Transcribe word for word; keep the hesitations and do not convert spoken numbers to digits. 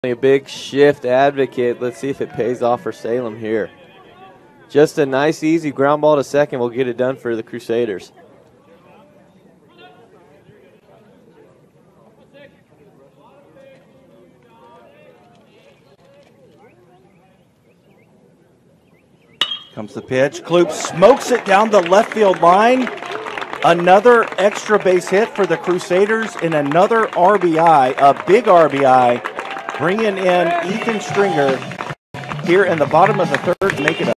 A big shift advocate. Let's see if it pays off for Salem here. Just a nice, easy ground ball to second will get it done for the Crusaders. Comes the pitch. Chlup smokes it down the left field line. Another extra base hit for the Crusaders and another R B I, a big R B I, bringing in Ethan Stringer here in the bottom of the third to make it a